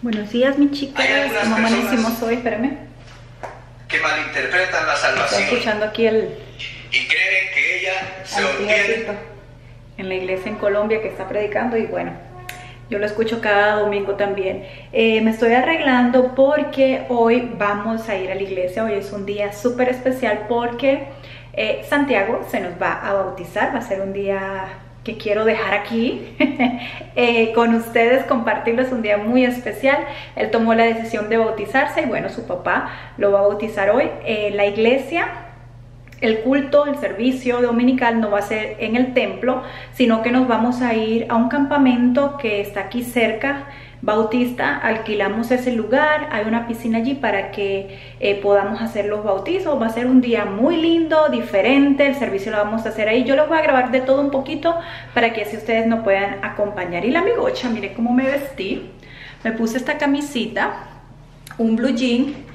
Buenos días, mis chicas. ¿Cómo amanecimos hoy? Espérame. Que malinterpretan la Estoy salvación escuchando aquí y creen que ella se obtiene. En la iglesia en Colombia que está predicando, y bueno, yo lo escucho cada domingo también. Me estoy arreglando porque hoy vamos a ir a la iglesia. Hoy es un día súper especial porque Santiago se nos va a bautizar. Va a ser un día que quiero dejar aquí con ustedes, compartirles un día muy especial. Él tomó la decisión de bautizarse y bueno, su papá lo va a bautizar hoy. La iglesia, el culto, el servicio dominical no va a ser en el templo, sino que nos vamos a ir a un campamento que está aquí cerca, Bautista. Alquilamos ese lugar, hay una piscina allí para que podamos hacer los bautizos. Va a ser un día muy lindo, diferente, el servicio lo vamos a hacer ahí. Yo les voy a grabar de todo un poquito para que así ustedes nos puedan acompañar. Y la amigocha, miren cómo me vestí. Me puse esta camisita, un blue jean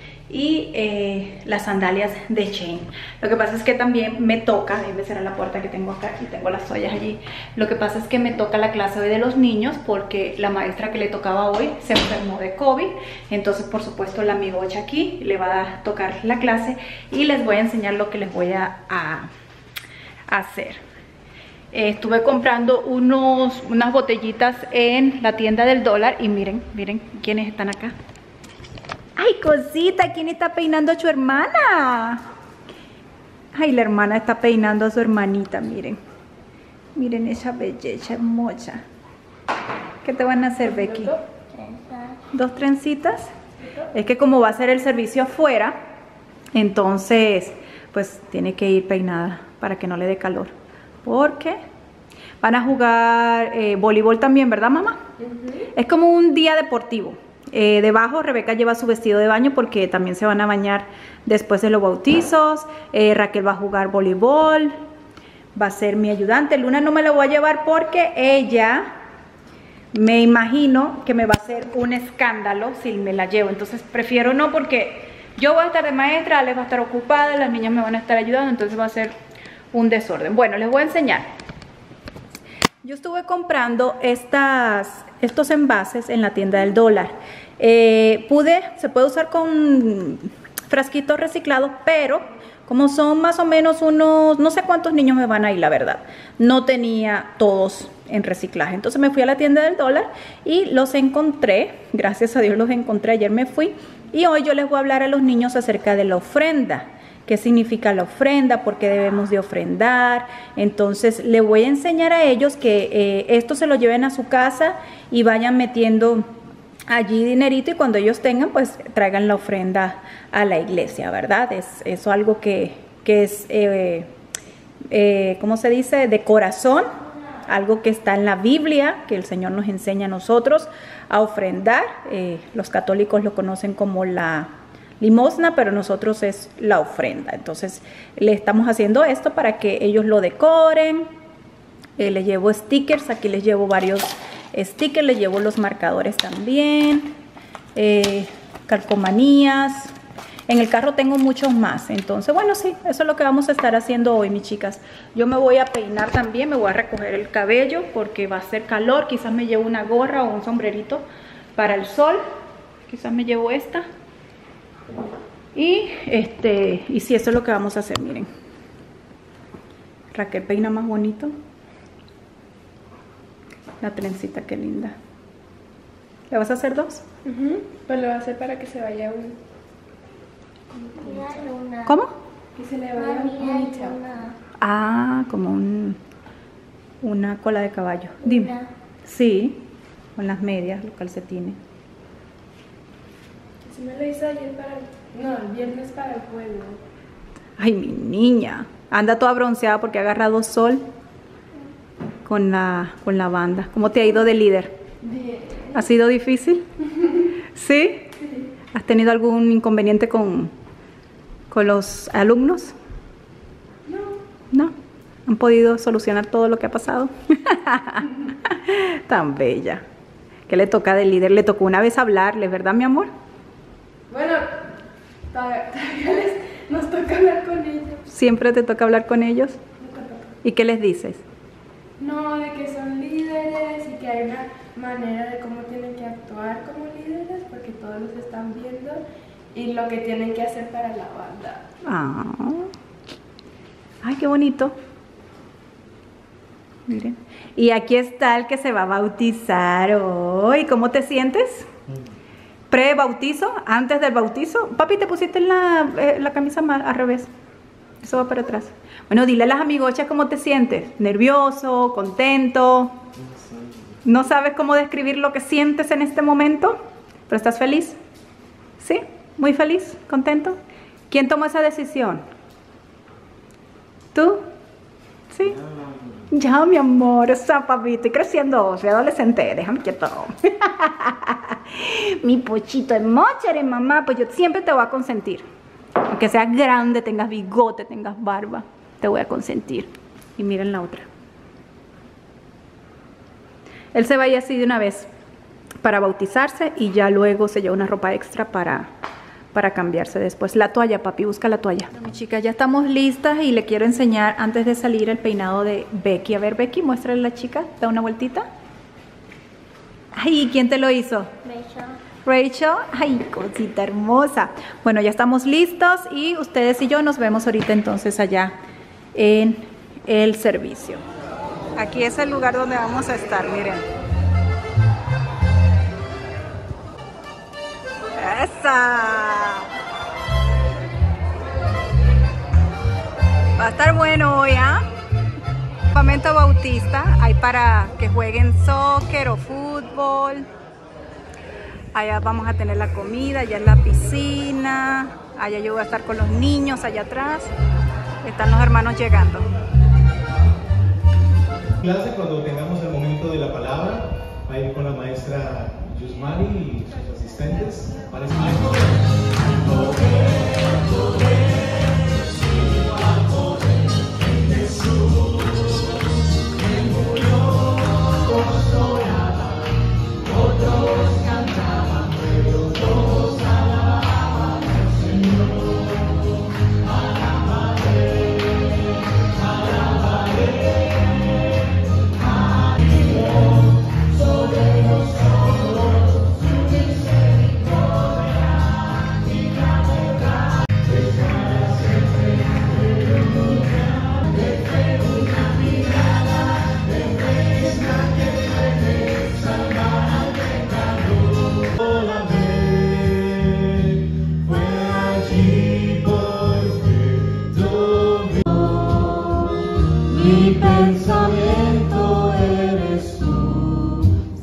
y las sandalias de Chain. Lo que pasa es que también me toca, déjenme cerrar la puerta que tengo acá y tengo las ollas allí. Lo que pasa es que me toca la clase hoy de los niños porque la maestra que le tocaba hoy se enfermó de COVID. Entonces, por supuesto, la amigocha aquí le va a tocar la clase y les voy a enseñar lo que les voy a hacer. Estuve comprando unas botellitas en la tienda del dólar y miren quiénes están acá. ¡Ay, cosita! ¿Quién está peinando a su hermana? Ay, la hermana está peinando a su hermanita, miren. Miren esa belleza hermosa. ¿Qué te van a hacer, Becky? ¿Dos trencitas? Es que como va a ser el servicio afuera, entonces, pues tiene que ir peinada para que no le dé calor. Porque van a jugar voleibol también, ¿verdad, mamá? Es como un día deportivo. Debajo Rebeca lleva su vestido de baño porque también se van a bañar después de los bautizos. Raquel va a jugar voleibol, va a ser mi ayudante. Luna no me la voy a llevar porque ella, me imagino que me va a hacer un escándalo si me la llevo. Entonces prefiero no, porque yo voy a estar de maestra, Alex va a estar ocupada, las niñas me van a estar ayudando, entonces va a ser un desorden. Bueno, les voy a enseñar. Yo estuve comprando estos envases en la tienda del dólar. Se puede usar con frasquitos reciclados, pero como son más o menos unos, no sé cuántos niños me van a ir, la verdad. No tenía todos en reciclaje. Entonces me fui a la tienda del dólar y los encontré. Gracias a Dios los encontré. Ayer me fui y hoy yo les voy a hablar a los niños acerca de la ofrenda. ¿Qué significa la ofrenda? ¿Por qué debemos de ofrendar? Entonces, le voy a enseñar a ellos que esto se lo lleven a su casa y vayan metiendo allí dinerito y cuando ellos tengan, pues traigan la ofrenda a la iglesia, ¿verdad? Es eso algo que es, ¿cómo se dice? De corazón, algo que está en la Biblia, que el Señor nos enseña a nosotros a ofrendar. Los católicos lo conocen como la limosna, pero nosotros es la ofrenda. Entonces le estamos haciendo esto para que ellos lo decoren. Les llevo stickers, aquí les llevo varios stickers, les llevo los marcadores también, calcomanías. En el carro tengo muchos más. Entonces, bueno, sí, eso es lo que vamos a estar haciendo hoy, mis chicas. Yo me voy a peinar también, me voy a recoger el cabello porque va a hacer calor. Quizás me llevo una gorra o un sombrerito para el sol. Quizás me llevo esta. Y sí, eso es lo que vamos a hacer, miren. Raquel peina más bonito. La trencita, qué linda. ¿Le vas a hacer dos? Pues lo va a hacer para que se vaya un... ¿Cómo? Que se le vaya un ponytail. Ah, como una cola de caballo. Dime. Sí, con las medias, los calcetines. Si me lo hizo ayer el viernes para el juego. Ay, mi niña. Anda toda bronceada porque ha agarrado sol con la banda. ¿Cómo te ha ido de líder? Bien. ¿Ha sido difícil? ¿Sí? Sí. ¿Has tenido algún inconveniente con los alumnos? No. ¿Han podido solucionar todo lo que ha pasado? Tan bella. ¿Qué le toca de líder? Le tocó una vez hablarles, ¿verdad, mi amor? Bueno, todavía nos toca hablar con ellos. ¿Siempre te toca hablar con ellos? ¿Y qué les dices? No, de que son líderes y que hay una manera de cómo tienen que actuar como líderes, que todos los están viendo y lo que tienen que hacer para la banda. Ah. Ay, qué bonito. Miren. Y aquí está el que se va a bautizar hoy. ¿Cómo te sientes? Pre-bautizo, antes del bautizo. Papi, te pusiste la camisa mal, al revés. Eso va para atrás. Bueno, dile a las amigochas cómo te sientes. ¿Nervioso? ¿Contento? ¿No sabes cómo describir lo que sientes en este momento? ¿Pero estás feliz? ¿Sí? ¿Muy feliz? ¿Contento? ¿Quién tomó esa decisión? ¿Tú? ¿Sí? Ya, mi amor, o sea, papi, estoy creciendo, soy adolescente, déjame quieto. Mi pochito hermoso, eres mamá, pues yo siempre te voy a consentir. Aunque seas grande, tengas bigote, tengas barba, te voy a consentir. Y miren la otra. Él se va a ir así de una vez para bautizarse y ya luego se lleva una ropa extra para cambiarse después. La toalla, papi, busca la toalla. Bueno, mi chica, ya estamos listas y le quiero enseñar antes de salir el peinado de Becky. A ver, Becky, muéstrale a la chica, da una vueltita. Ay, ¿quién te lo hizo? Rachel, ay, cosita hermosa. Bueno, ya estamos listos y ustedes y yo nos vemos ahorita entonces allá en el servicio. Aquí es el lugar donde vamos a estar, miren. ¡Esa! Va a estar bueno hoy, ¿ah? Campamento bautista, hay para que jueguen soccer o fútbol. Allá vamos a tener la comida, allá en la piscina. Allá yo voy a estar con los niños, allá atrás. Están los hermanos llegando. Clase, cuando tengamos el momento de la palabra, va a ir con la maestra Yusmari y sus asistentes. Para mi pensamiento eres tú,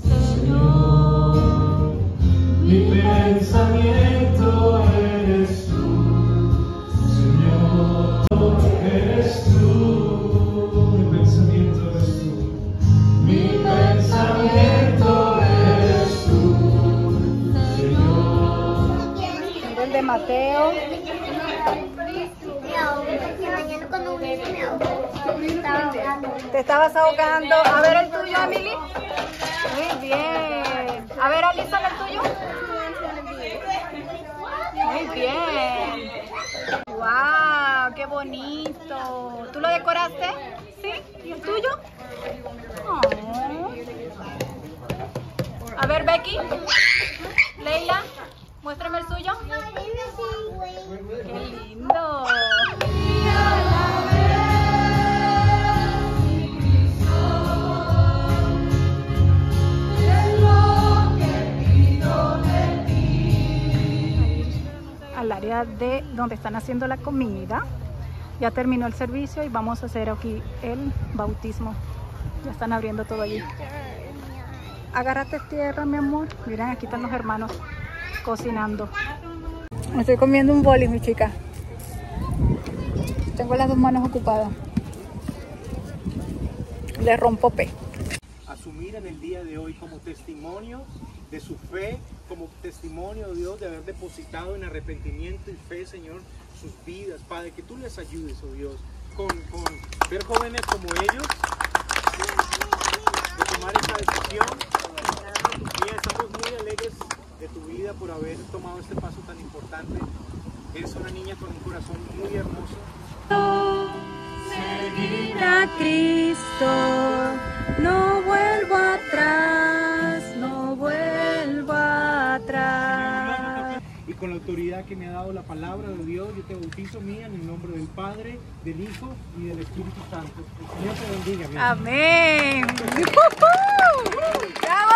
Señor. Mi pensamiento eres tú, Señor. Eres tú, mi pensamiento eres tú. Mi pensamiento eres tú, Señor. Mira el de Mateo. Te estabas ahogando. A ver el tuyo, Emily. Muy bien. A ver, Alison, el tuyo. Muy bien. Wow, qué bonito. ¿Tú lo decoraste? ¿Sí? ¿Y el tuyo? Oh. A ver, Becky. Leila, muéstrame el suyo. Qué lindo. Al área de donde están haciendo la comida. Ya terminó el servicio y vamos a hacer aquí el bautismo. Ya están abriendo todo allí. Agárrate tierra, mi amor. Miren, aquí están los hermanos cocinando. Me estoy comiendo un boli, mi chica. Tengo las dos manos ocupadas. Le rompo pe. asumir en el día de hoy como testimonio de su fe, como testimonio, Dios, de haber depositado en arrepentimiento y fe, Señor, sus vidas, Padre, que tú les ayudes, oh Dios, con ver jóvenes como ellos, de tomar esa decisión. Mira, estamos muy alegres de tu vida por haber tomado este paso tan importante. Eres una niña con un corazón muy hermoso. Seguir a Cristo, no vuelvo atrás, no vuelvo atrás. con la autoridad que me ha dado la palabra de Dios, yo te bautizo, Mía, en el nombre del Padre, del Hijo y del Espíritu Santo. El Señor te bendiga, Mía. Amén. ¡Bravo!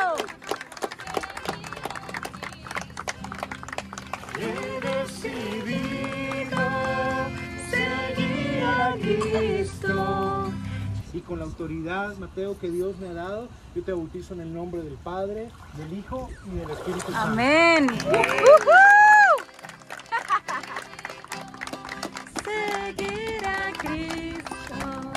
He decidido seguir a Cristo. Y con la autoridad, Mateo, que Dios me ha dado, yo te bautizo en el nombre del Padre, del Hijo y del Espíritu Santo. Amén. Seguir a Cristo.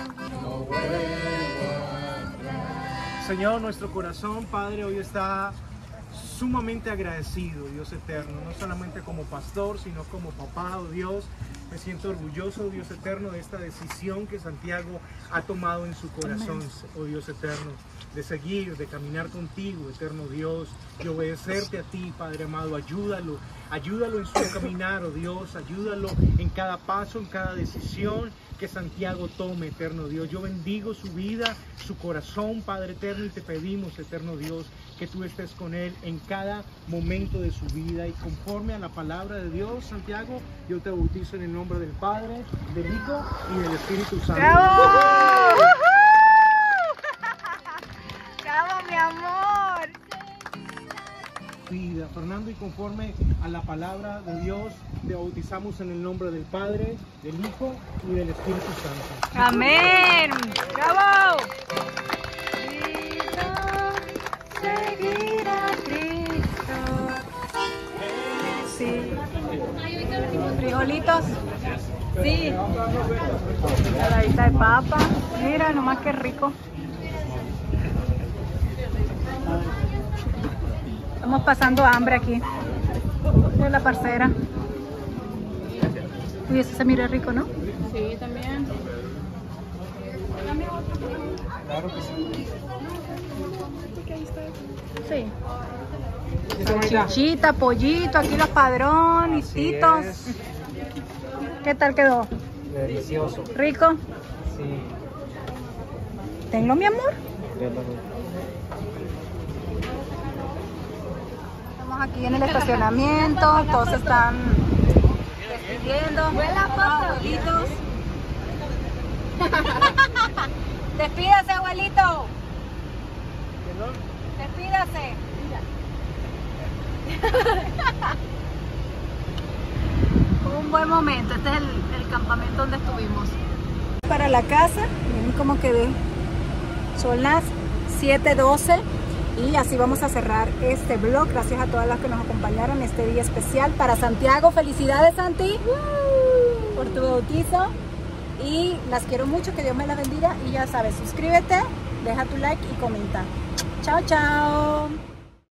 Señor, nuestro corazón, Padre, hoy está sumamente agradecido, Dios eterno, no solamente como pastor, sino como papá, oh Dios. Me siento orgulloso, Dios eterno, de esta decisión que Santiago ha tomado en su corazón, oh Dios eterno, de seguir, de caminar contigo, eterno Dios, de obedecerte a ti, Padre amado. Ayúdalo en su caminar, oh Dios, ayúdalo en cada paso, en cada decisión que Santiago tome, eterno Dios. Yo bendigo su vida, su corazón, Padre eterno, y te pedimos, eterno Dios, que tú estés con él en cada momento de su vida. Y conforme a la palabra de Dios, Santiago, yo te bautizo en el nombre del Padre, del Hijo y del Espíritu Santo. ¡Bravo! ¡Bravo, mi amor! Vida, Fernando, y conforme a la palabra de Dios, te bautizamos en el nombre del Padre, del Hijo y del Espíritu Santo. Amén. ¡Bravo! Seguir a Cristo. Sí. Frijolitos. Sí. Saladita de papa. Mira, nomás que rico. Estamos pasando hambre aquí. De la parcera. Uy, eso se mira rico, ¿no? Sí, también. Claro que sí. Sí. Salchichita, pollito, aquí los padronititos. Así es. ¿Qué tal quedó? Delicioso. ¿Rico? Sí. ¿Tengo, mi amor? Estamos aquí en el estacionamiento, todos están despidiendo. Abuelitos. Despídase, abuelito. Despídase. Un buen momento. Este es el campamento donde estuvimos. Para la casa, miren cómo quedé. Son las 7:12 y así vamos a cerrar este vlog. Gracias a todas las que nos acompañaron este día especial. Para Santiago, felicidades, Santi, por tu bautizo. Y las quiero mucho, que Dios me las bendiga. Y ya sabes, suscríbete, deja tu like y comenta. Chao, chao.